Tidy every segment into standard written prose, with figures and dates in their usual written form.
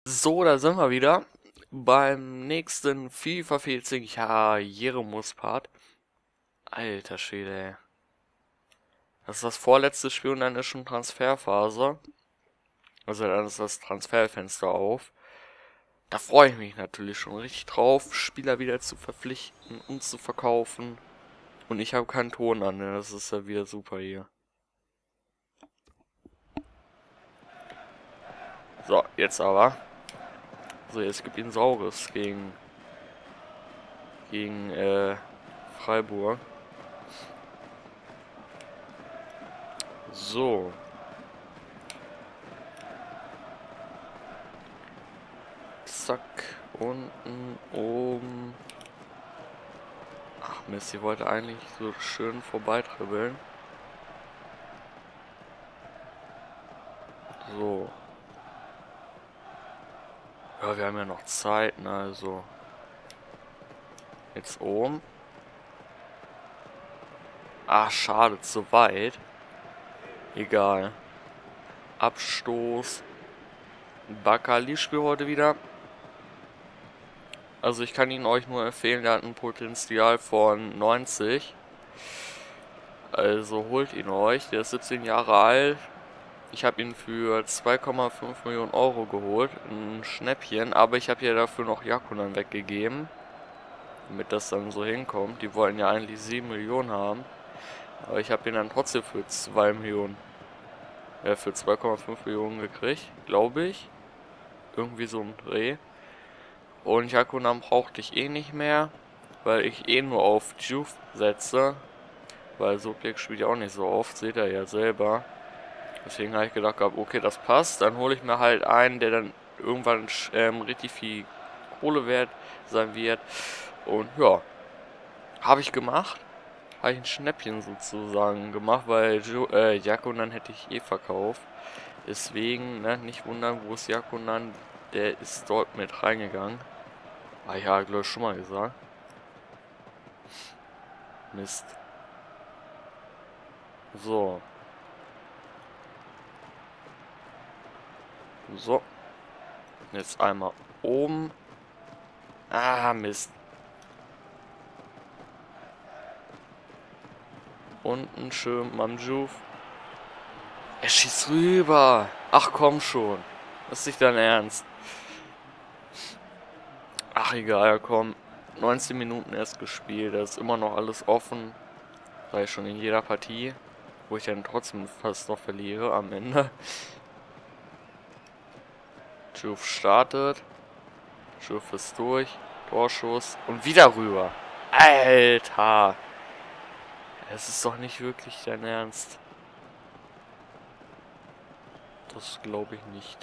So, da sind wir wieder beim nächsten FIFA 14 Karrieremus-Part. Alter Schwede, ey. Das ist das vorletzte Spiel und dann ist schon Transferphase. Also dann ist das Transferfenster auf. Da freue ich mich natürlich schon richtig drauf, Spieler wieder zu verpflichten und zu verkaufen. Und ich habe keinen Ton an, ne? Das ist ja wieder super hier. So, jetzt aber. So, jetzt gibt ihn Saures gegen Freiburg. So. Zack. Unten, oben. Ach Mist, sie wollte eigentlich so schön vorbeitribbeln. So. Ja, wir haben ja noch Zeit, ne, also. Jetzt oben. Ah, schade, zu weit. Egal. Abstoß. Bakali spielt heute wieder. Also ich kann ihn euch nur empfehlen, der hat ein Potenzial von 90. Also holt ihn euch. Der ist 17 Jahre alt. Ich habe ihn für 2,5 Millionen Euro geholt. Ein Schnäppchen. Aber ich habe ja dafür noch Yakunan weggegeben. Damit das dann so hinkommt. Die wollen ja eigentlich 7 Millionen haben. Aber ich habe ihn dann trotzdem für 2 Millionen. Für 2,5 Millionen gekriegt. Glaube ich. Irgendwie so ein Dreh. Und Yakunan brauchte ich eh nicht mehr. Weil ich eh nur auf Juve setze. Weil Sopiek spielt ja auch nicht so oft. Seht ihr ja selber. Deswegen habe ich gedacht, okay, das passt. Dann hole ich mir halt einen, der dann irgendwann richtig viel Kohle wert sein wird. Und ja, habe ich gemacht. Habe ich ein Schnäppchen sozusagen gemacht, weil Yakunan hätte ich eh verkauft. Deswegen, ne, nicht wundern, wo ist Yakunan? Der ist dort mit reingegangen. Ah ja, glaube ich schon mal gesagt. Mist. So. So. Jetzt einmal oben. Ah, Mist. Unten schön Mamjouf. Er schießt rüber. Ach komm schon. Das ist nicht dein Ernst. Ach egal, komm. 19 Minuten erst gespielt. Da ist immer noch alles offen. War ich schon in jeder Partie. Wo ich dann trotzdem fast noch verliere am Ende. Jouf startet. Jouf ist durch. Torschuss. Und wieder rüber. Alter. Es ist doch nicht wirklich dein Ernst. Das glaube ich nicht.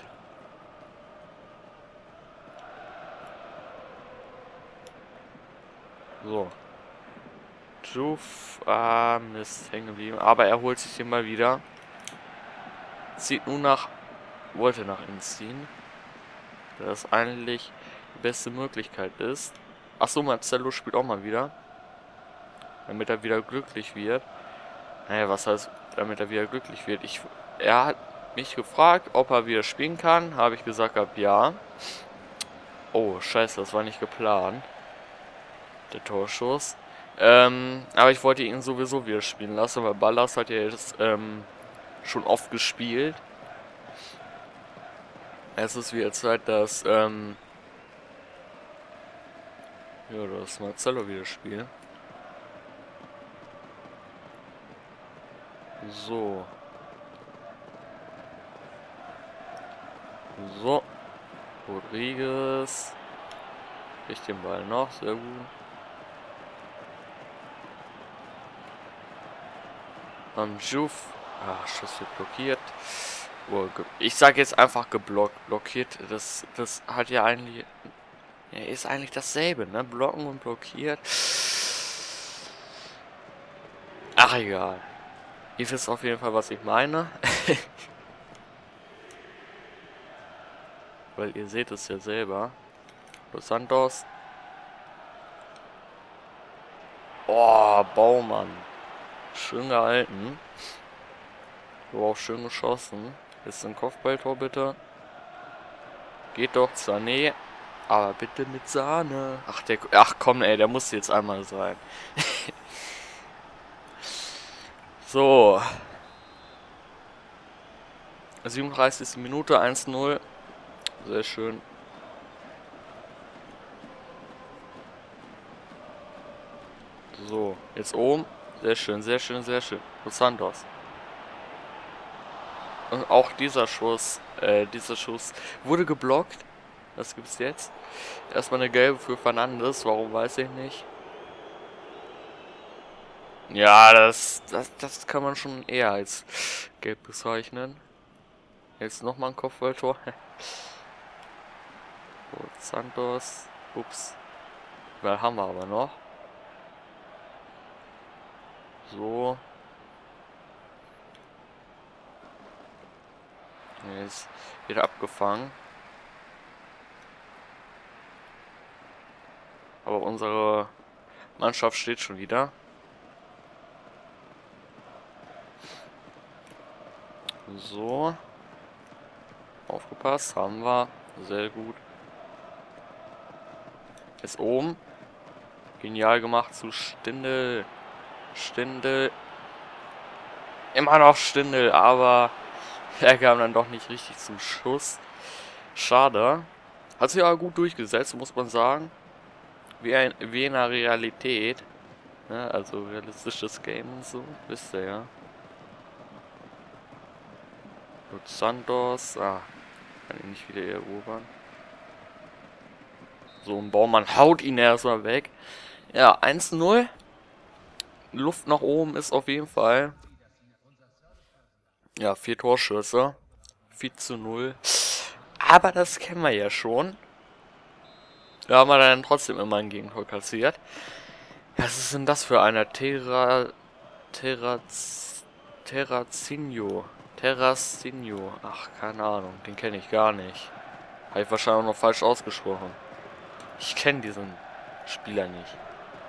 So. Jouf. Ah, Mist, hängen geblieben. Aber er holt sich den mal wieder. Zieht nun nach. Wollte nach innen ziehen. Das eigentlich die beste Möglichkeit ist. Achso, Marcelo spielt auch mal wieder. Damit er wieder glücklich wird. Naja, was heißt, damit er wieder glücklich wird? Er hat mich gefragt, ob er wieder spielen kann. Habe ich gesagt, ja. Oh, scheiße, das war nicht geplant. Der Torschuss. Aber ich wollte ihn sowieso wieder spielen lassen, weil Ballas hat ja jetzt schon oft gespielt. Es ist wieder Zeit, dass ja, das Marcelo wieder spielt. So. So. Rodriguez. Kriegt den Ball noch, sehr gut. Jouf. Ah, Schuss wird blockiert. Oh, ich sage jetzt einfach blockiert. Das hat ja eigentlich. Ja, ist eigentlich dasselbe, ne? Blocken und blockiert. Ach, egal. Ihr wisst auf jeden Fall, was ich meine. Weil ihr seht es ja selber. Los Santos. Oh, Baumann. Schön gehalten. Aber auch schön geschossen. Jetzt ein Kopfballtor bitte. Geht doch, Sané. Aber bitte mit Sahne. Ach komm, ey, der muss jetzt einmal sein. So. 37. Minute, 1:0. Sehr schön. So, jetzt oben. Sehr schön, sehr schön, sehr schön. Dos Santos. Und auch dieser Schuss wurde geblockt. Was gibt's jetzt? Erstmal eine gelbe für Fernandes. Warum, weiß ich nicht. Ja, das kann man schon eher als gelb bezeichnen. Jetzt nochmal ein Kopfballtor. So, Santos. Ups. Weil haben wir aber noch. So. Jetzt wieder abgefangen. Aber unsere Mannschaft steht schon wieder. So. Aufgepasst, haben wir. Sehr gut. Ist oben. Genial gemacht zu Stindl. Stindl. Immer noch Stindl, aber er kam dann doch nicht richtig zum Schuss. Schade. Hat sich aber gut durchgesetzt, muss man sagen. Wie in der Realität. Ja, also realistisches Game und so. Wisst ihr ja. Dos Santos. Ah, kann ihn nicht wieder erobern. So, ein Baumann haut ihn erstmal weg. Ja, 1:0. Luft nach oben ist auf jeden Fall. Ja, 4 Torschüsse. 4:0. Aber das kennen wir ja schon. Da haben wir dann trotzdem immer ein Gegentor kassiert. Was ist denn das für einer? Terracinho. Ach, keine Ahnung. Den kenne ich gar nicht. Habe ich wahrscheinlich auch noch falsch ausgesprochen. Ich kenne diesen Spieler nicht.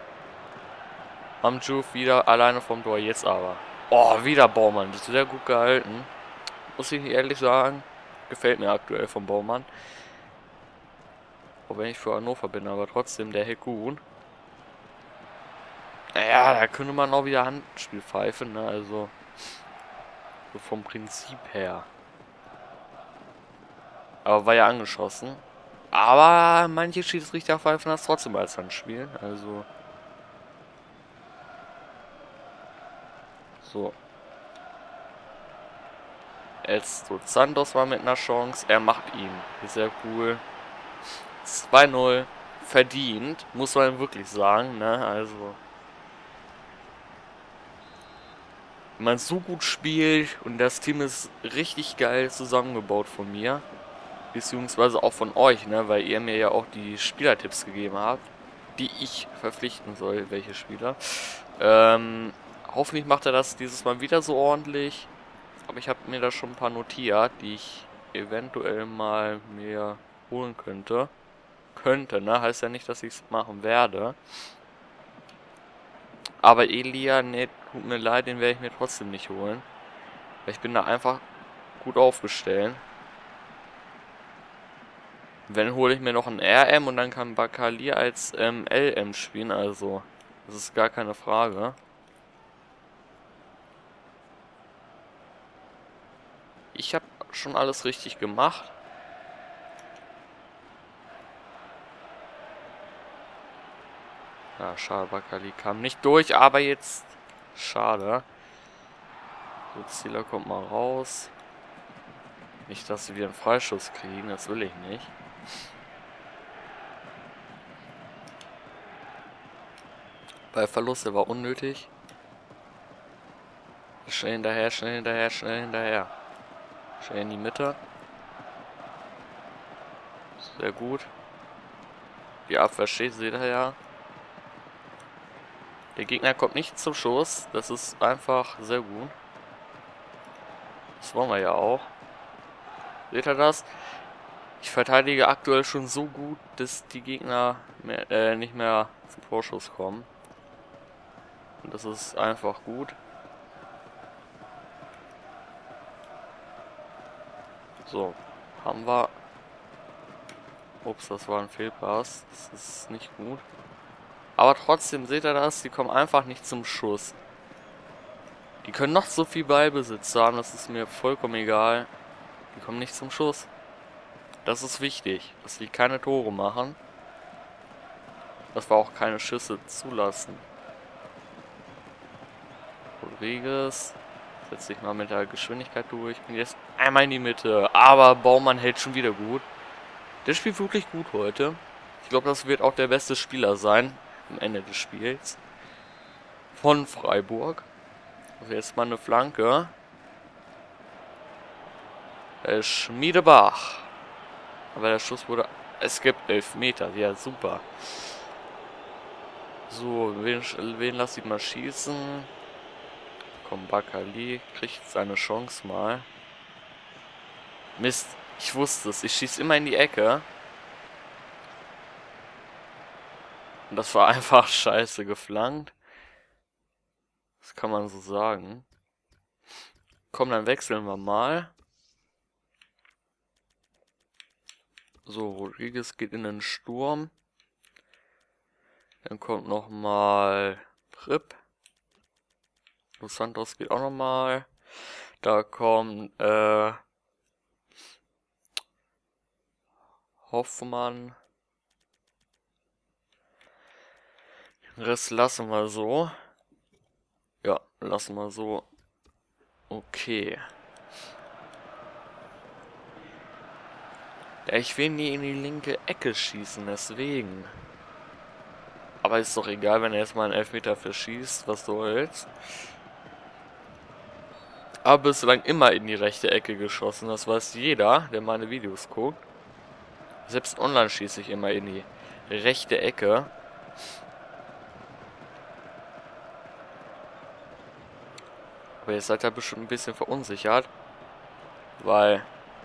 Amjuf wieder alleine vom Tor. Jetzt aber. Oh, wieder Baumann. Das ist sehr gut gehalten. Muss ich ehrlich sagen. Gefällt mir aktuell vom Baumann. Auch wenn ich für Hannover bin, aber trotzdem der Hekun. Naja, da könnte man auch wieder Handspiel pfeifen, ne? Also so vom Prinzip her. Aber war ja angeschossen. Aber manche Schiedsrichter pfeifen das trotzdem als Handspiel. Also. So. Jetzt so Santos war mit einer Chance. Er macht ihn. Sehr cool. 2:0. Verdient. Muss man wirklich sagen, ne? Also. Wenn man so gut spielt und das Team ist richtig geil zusammengebaut von mir, beziehungsweise auch von euch, ne, weil ihr mir ja auch die Spielertipps gegeben habt, die ich verpflichten soll, welche Spieler. Hoffentlich macht er das dieses Mal wieder so ordentlich, aber ich habe mir da schon ein paar notiert, die ich eventuell mal mir holen könnte. Ne, heißt ja nicht, dass ich es machen werde. Aber Elia, ne, tut mir leid, den werde ich mir trotzdem nicht holen. Weil ich bin da einfach gut aufgestellt. Wenn, hole ich mir noch einen RM und dann kann Bakali als LM spielen, also das ist gar keine Frage. Ich habe schon alles richtig gemacht. Ja, schade, Bakali kam nicht durch, aber jetzt schade. So, Zieler kommt mal raus. Nicht, dass sie wieder einen Freischuss kriegen, das will ich nicht. Bei Verlust, der war unnötig. Schnell hinterher, schnell hinterher, schnell hinterher. Schnell in die Mitte. Sehr gut. Die Abwehr steht, seht ihr ja. Der Gegner kommt nicht zum Schuss. Das ist einfach sehr gut. Das wollen wir ja auch. Seht ihr das? Ich verteidige aktuell schon so gut, dass die Gegner nicht mehr zum Torschuss kommen. Und das ist einfach gut. So, haben wir Ups, das war ein Fehlpass. Das ist nicht gut. Aber trotzdem, seht ihr das? Die kommen einfach nicht zum Schuss. Die können noch so viel Ballbesitz haben, das ist mir vollkommen egal. Die kommen nicht zum Schuss. Das ist wichtig, dass die keine Tore machen. Dass wir auch keine Schüsse zulassen. Rodriguez setzt sich mal mit der Geschwindigkeit durch. Und jetzt einmal in die Mitte. Aber Baumann hält schon wieder gut. Der spielt wirklich gut heute. Ich glaube, das wird auch der beste Spieler sein am Ende des Spiels. Von Freiburg. Also jetzt mal eine Flanke. Schmiedebach. Aber der Schuss wurde... Es gibt 11 Meter. Ja, super. So, wen lasse ich mal schießen? Komm, Bakali kriegt seine Chance mal. Mist, ich wusste es. Ich schieße immer in die Ecke. Und das war einfach scheiße geflankt. Das kann man so sagen. Komm, dann wechseln wir mal. So, Rodriguez geht in den Sturm. Dann kommt nochmal Prip. Dos Santos geht auch nochmal. Da kommt Hoffmann. Den Rest lassen wir so. Ja, lassen wir so. Okay. Ja, ich will nie in die linke Ecke schießen, deswegen. Aber ist doch egal, wenn er jetzt mal einen Elfmeter verschießt, was soll's. Aber bislang immer in die rechte Ecke geschossen, das weiß jeder, der meine Videos guckt. Selbst online schieße ich immer in die rechte Ecke. Aber ihr seid ja bestimmt ein bisschen verunsichert, weil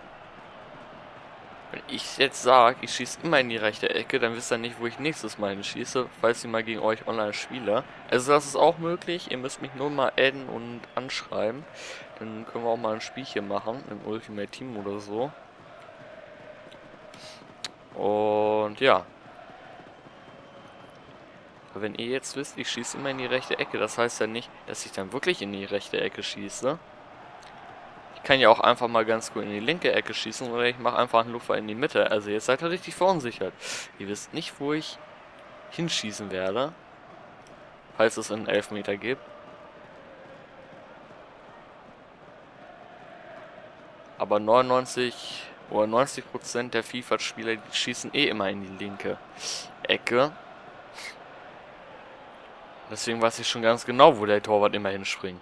wenn ich jetzt sage, ich schieße immer in die rechte Ecke, dann wisst ihr nicht, wo ich nächstes Mal hinschieße, falls ich mal gegen euch online spiele. Also das ist auch möglich, ihr müsst mich nur mal adden und anschreiben. Dann können wir auch mal ein Spielchen machen, im Ultimate Team oder so. Und ja. Aber wenn ihr jetzt wisst, ich schieße immer in die rechte Ecke, das heißt ja nicht, dass ich dann wirklich in die rechte Ecke schieße. Ich kann ja auch einfach mal ganz gut in die linke Ecke schießen oder ich mache einfach einen Lupfer in die Mitte. Also jetzt seid ihr richtig verunsichert. Ihr wisst nicht, wo ich hinschießen werde, falls es einen Elfmeter gibt. Aber 99 oder 90% der FIFA-Spieler schießen eh immer in die linke Ecke. Deswegen weiß ich schon ganz genau, wo der Torwart immer hinspringt.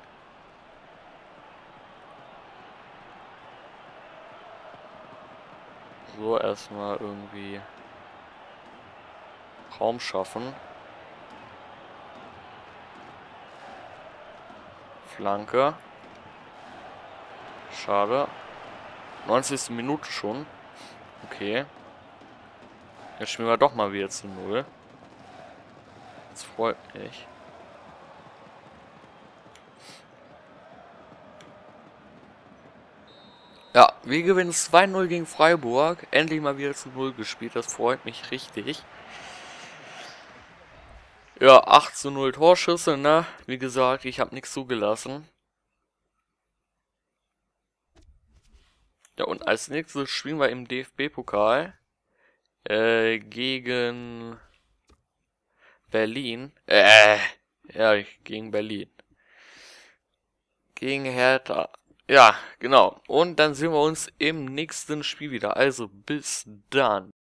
So, erstmal irgendwie Raum schaffen. Flanke. Schade. 90. Minute schon. Okay. Jetzt spielen wir doch mal wieder zu 0. Das freut mich. Ja, wir gewinnen 2-0 gegen Freiburg. Endlich mal wieder zu 0 gespielt. Das freut mich richtig. Ja, 8:0 Torschüsse, ne? Wie gesagt, ich habe nichts zugelassen. Ja, und als nächstes spielen wir im DFB-Pokal gegen Berlin. Ja, gegen Berlin. Gegen Hertha. Ja, genau. Und dann sehen wir uns im nächsten Spiel wieder. Also bis dann.